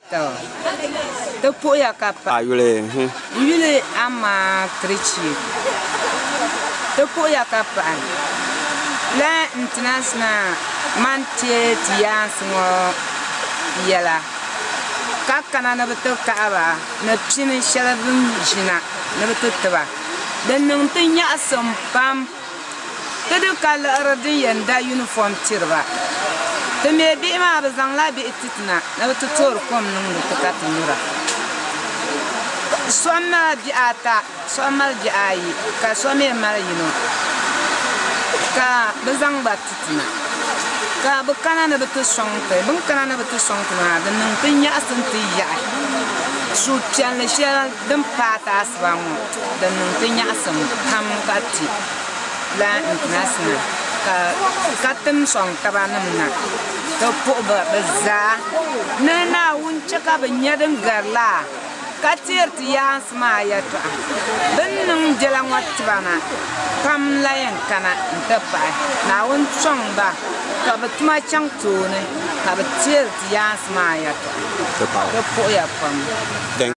The Poya Kappa, Yule Ama Trichi, the Poya Kappa, La International Mantie Tiansmo Yella, Kakana never took Kava, no chin Shalavun Jina, never took Tava. Then nothing some pam, the color of the and that uniform tirva. The may be my Zanlabi Titina, never to talk from the Katamura. Swamma di ata, swamma di ai, ka swame marino. Ka bezang batitina. Ka bukana na betu songte, bukana na betu songtuna, the nuntinya asanti ya. Su channel share them pata aswango, the nuntinya asam kam kati. La international. Katem Songtaba namna to poba baza nana wunchaka banyadam garla katir tiyans maya to benung jelang watbana kam layan kana ntapa na wun songba ka batuma chang tune ka batir tiyans maya to poya pam